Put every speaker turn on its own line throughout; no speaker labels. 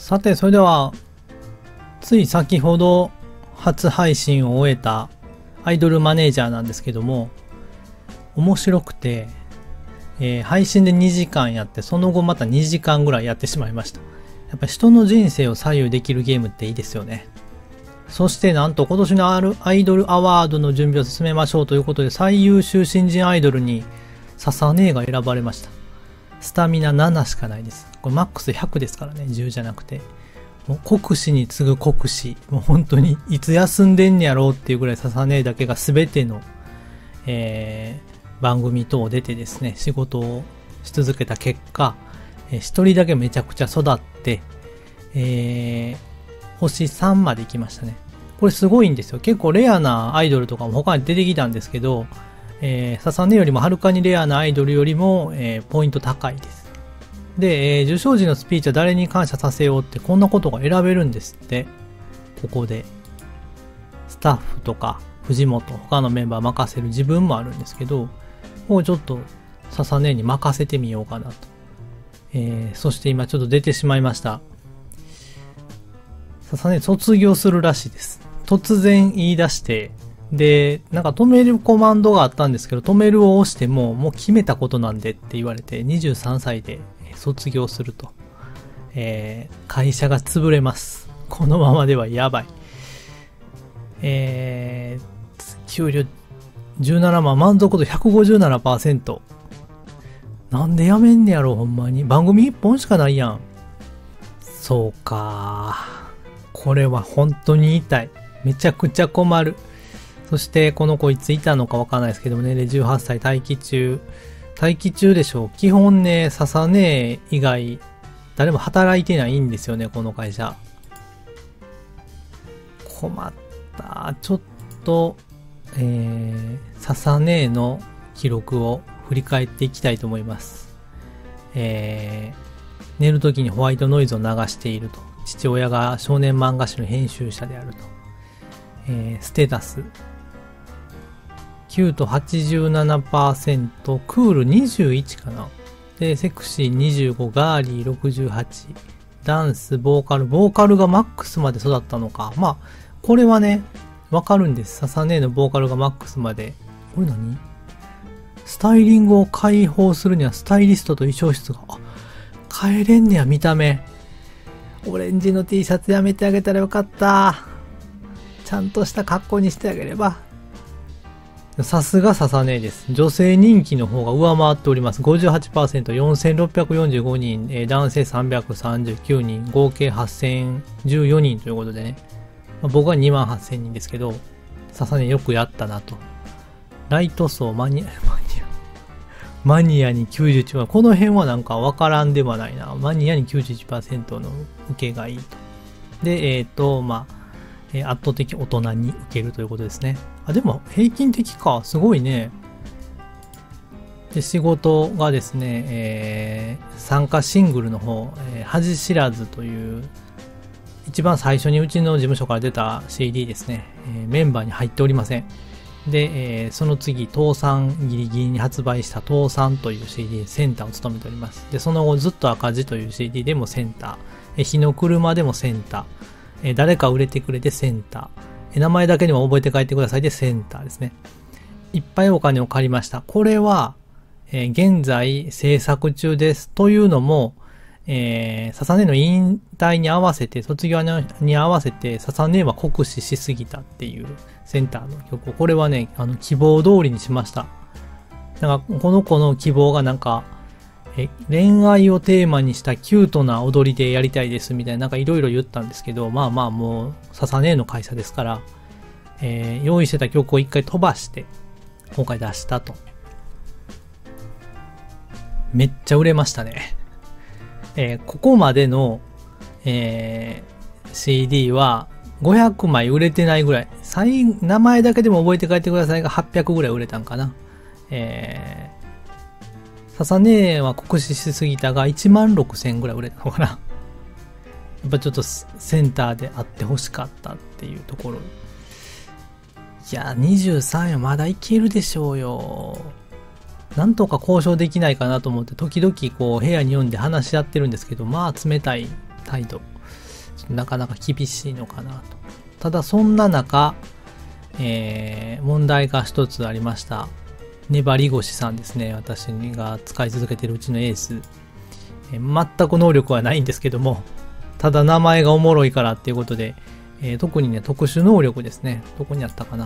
さて、それでは、つい先ほど初配信を終えたアイドルマネージャーなんですけども、面白くて、配信で2時間やって、その後また2時間ぐらいやってしまいました。やっぱ人の人生を左右できるゲームっていいですよね。そしてなんと今年のアイドルアワードの準備を進めましょうということで、最優秀新人アイドルにササネーが選ばれました。スタミナ7しかないです。これマックス100ですからね、10じゃなくて。もう国士に次ぐ国士。もう本当にいつ休んでんねやろうっていうぐらいササネーだけが全ての、番組等出てですね、仕事をし続けた結果、一人だけめちゃくちゃ育って、星3まで行きましたね。これすごいんですよ。結構レアなアイドルとかも他に出てきたんですけど、ササネよりもはるかにレアなアイドルよりも、ポイント高いです。で、受賞時のスピーチは誰に感謝させようってこんなことが選べるんですって。ここで。スタッフとか藤本、他のメンバー任せる自分もあるんですけど、もうちょっとササネに任せてみようかなと。そして今ちょっと出てしまいました。ササネ卒業するらしいです。突然言い出して、で、なんか止めるコマンドがあったんですけど、止めるを押しても、もう決めたことなんでって言われて、23歳で卒業すると。会社が潰れます。このままではやばい。給料17万、満足度 157%。なんでやめんねやろ、ほんまに。番組1本しかないやん。そうか。これは本当に痛い。めちゃくちゃ困る。そしてこの子いついたのかわかんないですけどもね、18歳待機中でしょう。基本ね、ササネ以外誰も働いてないんですよね、この会社。困った。ちょっと、ササネの記録を振り返っていきたいと思います。寝るときにホワイトノイズを流していると。父親が少年漫画誌の編集者であると。ステータス。キュート 87%、クール21かな。で、セクシー25、ガーリー68、ダンス、ボーカルがマックスまで育ったのか。まあ、これはね、わかるんです。ササネのボーカルがマックスまで。これ何？スタイリングを解放するにはスタイリストと衣装室が、変えれんねや、見た目。オレンジの T シャツやめてあげたらよかった。ちゃんとした格好にしてあげれば。さすがササネです。女性人気の方が上回っております。58%、4645人、男性339人、合計8014人ということでね。僕は28000人ですけど、ササネよくやったなと。ライト層、マニアに91%。この辺はなんかわからんではないな。マニアに 91% の受けがいいと。で、圧倒的大人に受けるということですね。でも平均的か。すごいね。で、仕事がですね、参加シングルの方、恥知らずという、一番最初にうちの事務所から出た CD ですね。メンバーに入っておりません。で、その次、倒産ギリギリに発売した倒産という CD でセンターを務めております。で、その後ずっと赤字という CD でもセンター。日の車でもセンター。誰か売れてくれてセンター。名前だけでも覚えて帰ってくださいでセンターですね。いっぱいお金を借りました。これは、現在制作中です。というのも、ササネの引退に合わせて、卒業に合わせて、ササネは酷使しすぎたっていうセンターの曲を、これはね、希望通りにしました。なんか、この子の希望がなんか、恋愛をテーマにしたキュートな踊りでやりたいですみたいな、なんかいろいろ言ったんですけど、まあもう、ササネの会社ですから、用意してた曲を一回飛ばして、今回出したと。めっちゃ売れましたね。ここまでの、CD は500枚売れてないぐらい。名前だけでも覚えて帰ってくださいが800ぐらい売れたんかな。ササネは酷使しすぎたが16000ぐらい売れたのかな。やっぱちょっとセンターであってほしかったっていうところ。いや、23はまだいけるでしょうよ。なんとか交渉できないかなと思って時々こう部屋に読んで話し合ってるんですけど、まあ冷たい態度。 なかなか厳しいのかなと。ただそんな中、問題が一つありました。粘り腰さんですね。私が使い続けてるうちのエース。全く能力はないんですけども、ただ名前がおもろいからっていうことで、特にね、特殊能力ですね。どこにあったかな。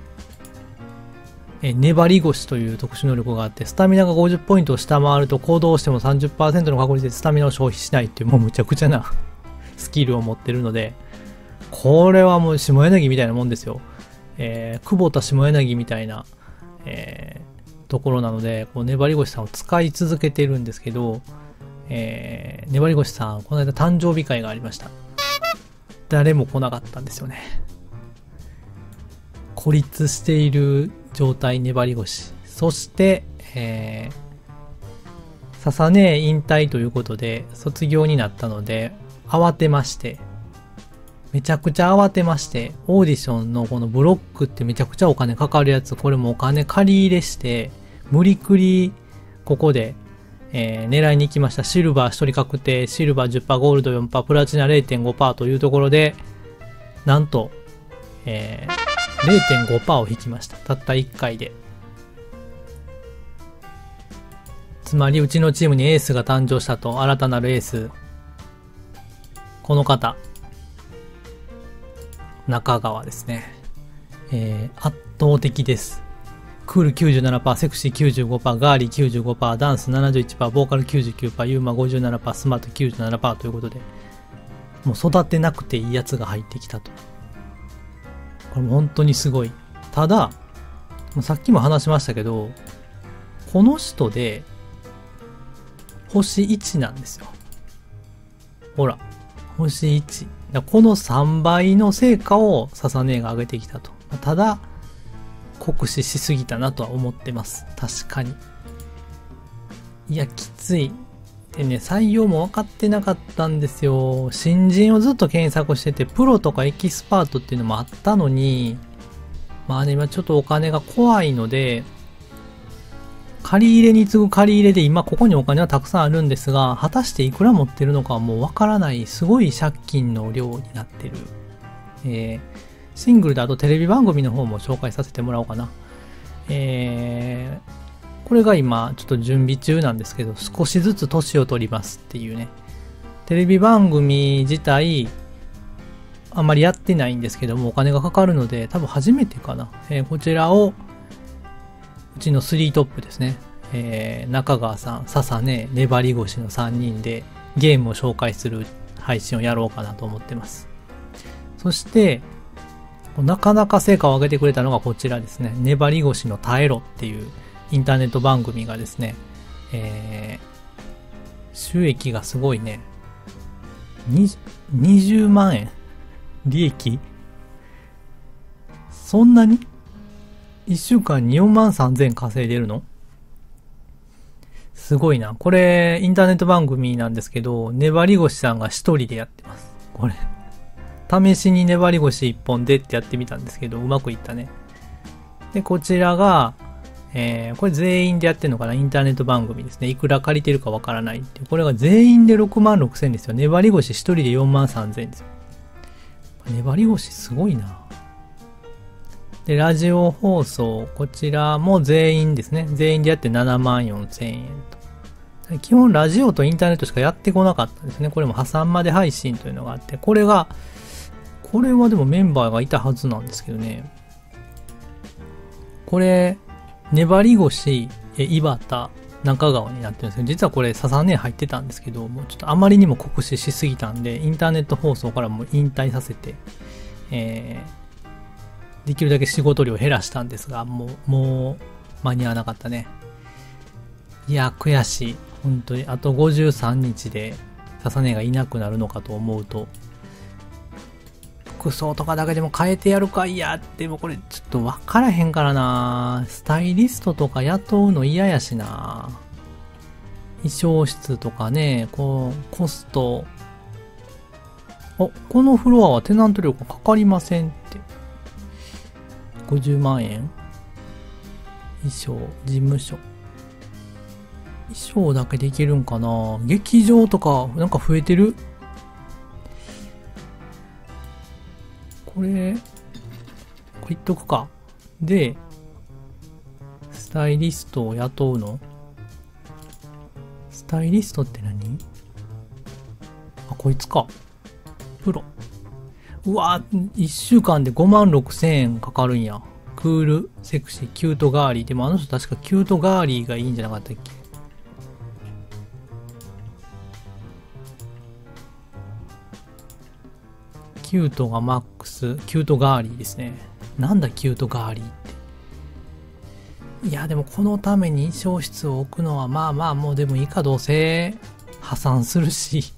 粘り腰という特殊能力があって、スタミナが50ポイントを下回ると行動しても 30% の確率でスタミナを消費しないっていう、もうむちゃくちゃなスキルを持ってるので、これはもう下柳みたいなもんですよ。久保田下柳みたいな、ところなので、こう粘り腰さんを使い続けてるんですけど、粘り腰さん、この間誕生日会がありました。誰も来なかったんですよね。孤立している状態、粘り腰。そして、笹根引退ということで、卒業になったので、慌てまして、めちゃくちゃ慌てまして、オーディションのこのブロックってめちゃくちゃお金かかるやつ、これもお金借り入れして、無理くり、ここで、狙いに行きました。シルバー1人確定、シルバー 10%、ゴールド 4%、プラチナ 0.5% というところで、なんと、0.5% を引きました。たった1回で。つまり、うちのチームにエースが誕生したと、新たなるエース。この方。中川ですね。圧倒的です。クール 97%、セクシー 95%、ガーリー 95%、ダンス 71%、ボーカル 99%、ユーマ 57%、スマート 97% ということで、もう育てなくていいやつが入ってきたと。これも本当にすごい。ただ、さっきも話しましたけど、この人で、星1なんですよ。ほら、星1。この3倍の成果を笹根が上げてきたと。ただ、酷使しすぎたなとは思ってます。確かに。いや、きつい。でね、採用も分かってなかったんですよ。新人をずっと検索してて、プロとかエキスパートっていうのもあったのに、まあね、今ちょっとお金が怖いので、借り入れに次ぐ借り入れで今ここにお金はたくさんあるんですが、果たしていくら持ってるのかはもう分からない、すごい借金の量になってる。シングルであとテレビ番組の方も紹介させてもらおうかな。これが今ちょっと準備中なんですけど、少しずつ年を取りますっていうね。テレビ番組自体、あんまりやってないんですけども、お金がかかるので、多分初めてかな。こちらを、うちの3トップですね。中川さん、笹根、粘り腰の3人でゲームを紹介する配信をやろうかなと思ってます。そして、なかなか成果を上げてくれたのがこちらですね。粘り腰の耐えろっていうインターネット番組がですね、収益がすごいね。20万円利益そんなに ?1 週間に4万3000円稼いでるのすごいな。これ、インターネット番組なんですけど、粘り腰さんが一人でやってます。これ。試しに粘り腰1本でってやってみたんですけど、うまくいったね。で、こちらが、これ全員でやってるのかな、インターネット番組ですね。いくら借りてるかわからないっていう。これが全員で6万6千ですよ。粘り腰1人で4万3千ですよ。粘り腰すごいな。で、ラジオ放送、こちらも全員ですね。全員でやって7万4千円と。基本ラジオとインターネットしかやってこなかったんですね。これも挟まで配信というのがあって、これはでもメンバーがいたはずなんですけどね。これ、粘り腰、井端、中川になってるんですけど、実はこれ、笹根入ってたんですけど、もうちょっとあまりにも酷使しすぎたんで、インターネット放送からもう引退させて、できるだけ仕事量減らしたんですが、もう間に合わなかったね。いや、悔しい。本当に。あと53日で、笹根がいなくなるのかと思うと、服装とかだけでも変えてやるか、いや、でもこれちょっとわからへんからな。スタイリストとか雇うの嫌やしな。衣装室とかね、コスト。このフロアはテナント料がかかりませんって。50万円衣装、事務所。衣装だけでいけるんかな。劇場とか、なんか増えてる。 これ言っとくか。で、スタイリストを雇うの？スタイリストって何？あ、こいつか。プロ。うわぁ、1週間で56,000円かかるんや。クール、セクシー、キュートガーリー。でもあの人確かキュートガーリーがいいんじゃなかったっけ？キュートがマックス、キュートガーリーですね。なんだキュートガーリーって。いや、でもこのために衣装室を置くのはまあまあもうでもいいか、どうせ破産するし。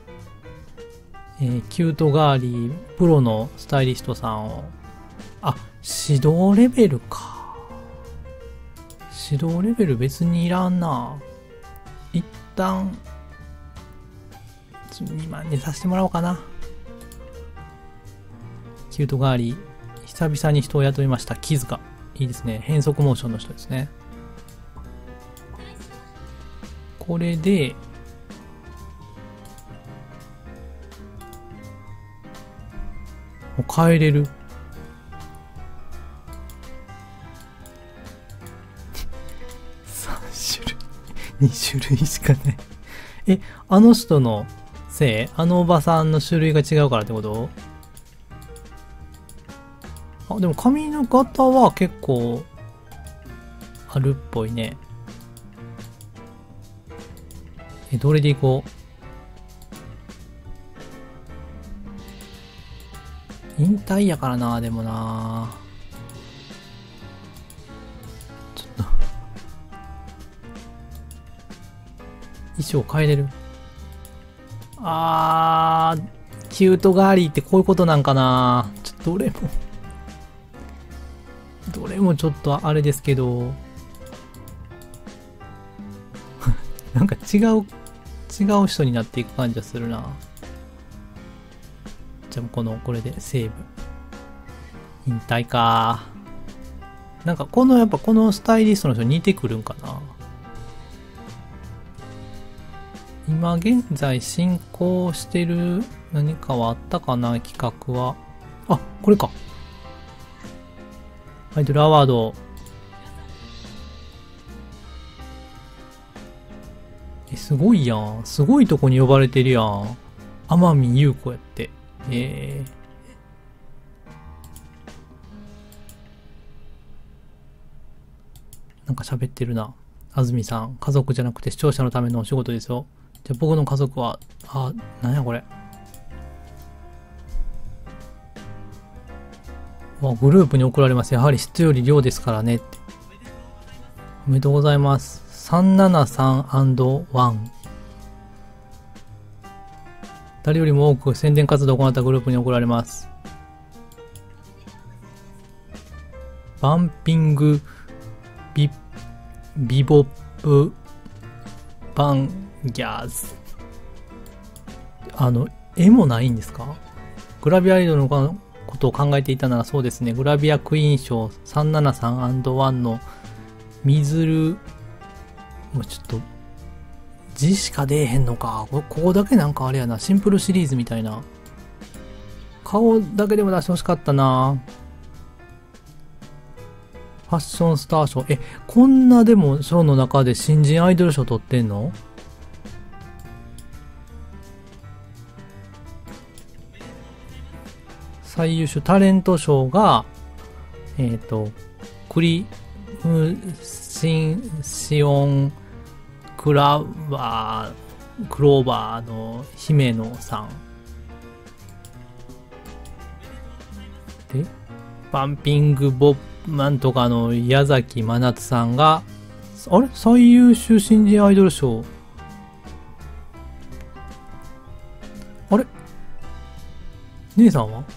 キュートガーリー、プロのスタイリストさんを。あ、指導レベルか。指導レベル別にいらんな。一旦、2万にさせてもらおうかな。キュートガーリー、久々に人を雇いました。キズカ。いいですね。変則モーションの人ですね。これで、もう変えれる。3種類。2種類しかない。え、あの人のせい？あのおばさんの種類が違うからってこと？あ、でも髪の型は結構あるっぽいね。どれでいこう？引退やからな、でもな。ちょっと衣装変えれる？キュートガーリーってこういうことなんかな。ちょっとどれもちょっとあれですけどなんか違う人になっていく感じがするな。じゃあこれでセーブ。引退か。なんかやっぱこのスタイリストの人似てくるんかな。今現在進行してる何かはあったかな、企画は。あ、これか。アイドルアワード。すごいやん。すごいとこに呼ばれてるやん。天海祐子やって。なんか喋ってるな。安住さん、家族じゃなくて視聴者のためのお仕事ですよ。じゃあ僕の家族は、なんやこれ。グループに送られます。やはり質より量ですからねって。おめでとうございます。373&1。誰よりも多く宣伝活動を行ったグループに送られます。バンピング、ビボップ、バンギャーズ。絵もないんですか？グラビアアイドルのことを考えていたならそうですね。グラビアクイーン賞 373&1 のミズル、もうちょっと、字しか出えへんのか。ここだけなんかあれやな。シンプルシリーズみたいな。顔だけでも出してほしかったな。ファッションスター賞。こんなでも賞の中で新人アイドル賞取ってんの？最優秀タレント賞が、クリムシオンクローバーの姫野さん。で、バンピングボッなんとかの矢崎真夏さんが、あれ最優秀新人アイドル賞。あれ姉さんは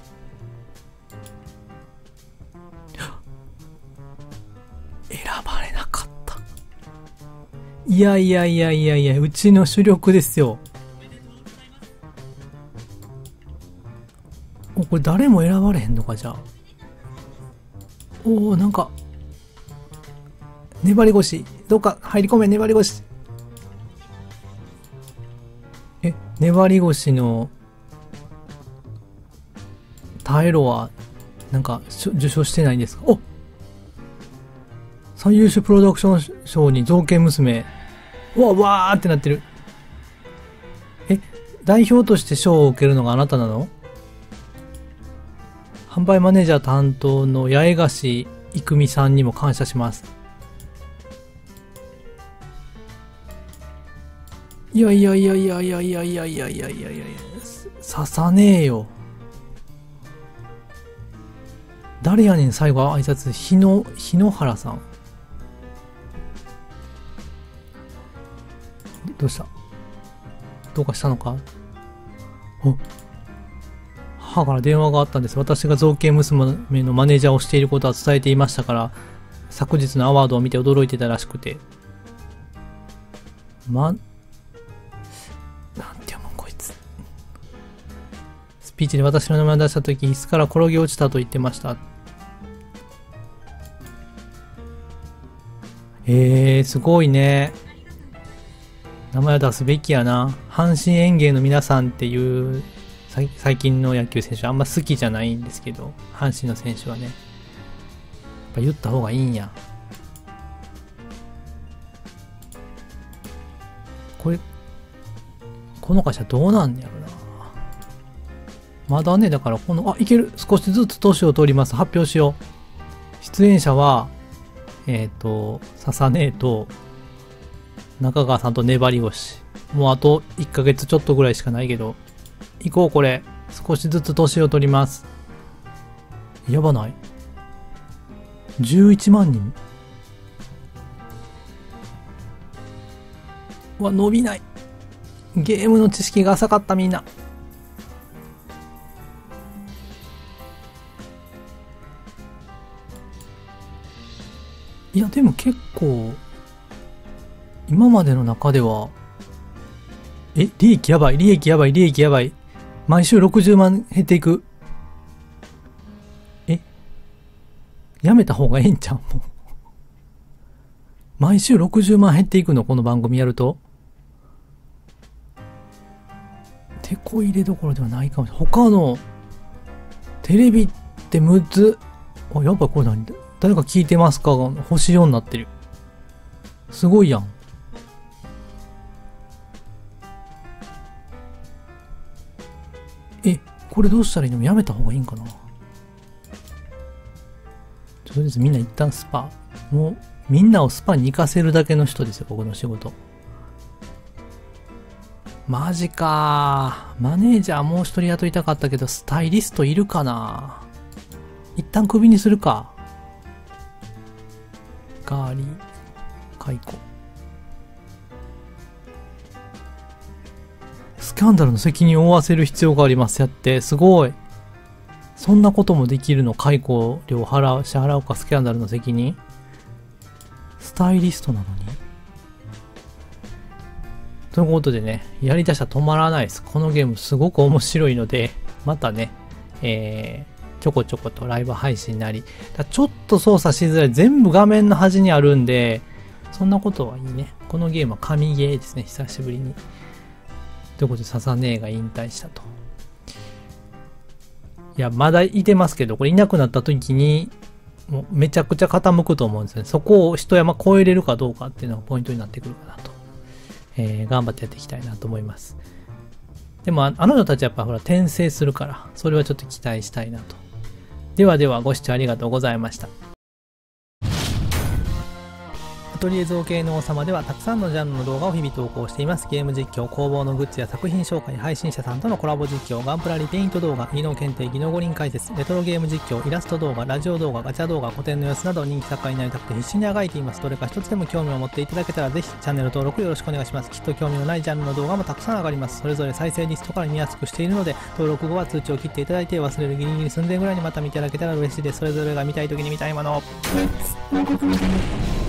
選ばれなかった。いや、うちの主力ですよ。これ誰も選ばれへんのか、じゃあ。なんか、粘り腰。どうか入り込め、粘り腰。粘り腰のタエロは、なんか、受賞してないんですか？お、最優秀プロダクション賞に造形娘。わーってなってる。代表として賞を受けるのがあなたなの？販売マネージャー担当の八重樫郁美さんにも感謝します。いや、刺さねえよ。誰やねん、最後挨拶。日野原さん。どうした？どうかしたのか？お、母から電話があったんです。私が造形娘のマネージャーをしていることは伝えていましたから、昨日のアワードを見て驚いてたらしくて。なんて読むんこいつ。スピーチで私の名前を出したとき、椅子から転げ落ちたと言ってました。すごいね。名前を出すべきやな。阪神園芸の皆さんっていう最近の野球選手あんま好きじゃないんですけど、阪神の選手はね、やっぱ言った方がいいんや。この会社どうなんやろな。まだね、だからいける。少しずつ年を取ります。発表しよう。出演者は、笹根と、中川さんと粘り腰。もうあと1ヶ月ちょっとぐらいしかないけど。行こう、これ。少しずつ年を取ります。やばない？ 11 万人。伸びない。ゲームの知識が浅かった、みんな。いや、でも結構、今までの中では、利益やばい。毎週60万減っていく。やめた方がええんちゃう？もう。毎週60万減っていくの？この番組やると。手こ入れどころではないかもしれない。他の、テレビってむず。やっぱこれ何？誰か聞いてますかが星4になってる。すごいやん。これどうしたらいいの？やめた方がいいんかな。とりあえずみんな一旦スパ。もうみんなをスパに行かせるだけの人ですよ、僕の仕事。マジかー。マネージャーもう一人雇いたかったけど、スタイリストいるかな。一旦クビにするか。ガーリー、解雇。スキャンダルの責任を負わせる必要があります。やって、すごい。そんなこともできるの？解雇料支払うか、スキャンダルの責任？スタイリストなのに。ということでね、やりだしたら止まらないです。このゲームすごく面白いので、またね、ちょこちょことライブ配信なり、ちょっと操作しづらい。全部画面の端にあるんで、そんなことはいいね。このゲームは神ゲーですね、久しぶりに。ということで、笹姉が引退したと。いや、まだいてますけど、これいなくなった時に、もうめちゃくちゃ傾くと思うんですね。そこを一山越えれるかどうかっていうのがポイントになってくるかなと。頑張ってやっていきたいなと思います。でも、あの人たちはやっぱほら、転生するから、それはちょっと期待したいなと。ではでは、ご視聴ありがとうございました。アトリエ造形の王様ではたくさんのジャンルの動画を日々投稿しています。ゲーム実況、工房のグッズや作品紹介、配信者さんとのコラボ実況、ガンプラリペイント動画、技能検定、技能五輪解説、レトロゲーム実況、イラスト動画、ラジオ動画、ガチャ動画、古典の様子など人気作家になりたくて必死にあがいています。どれか一つでも興味を持っていただけたらぜひチャンネル登録よろしくお願いします。きっと興味のないジャンルの動画もたくさん上がります。それぞれ再生リストから見やすくしているので、登録後は通知を切っていただいて忘れるギリギリ寸前ぐらいにまた見ていただけたら嬉しいです。それぞれが見たい時に見たいものを。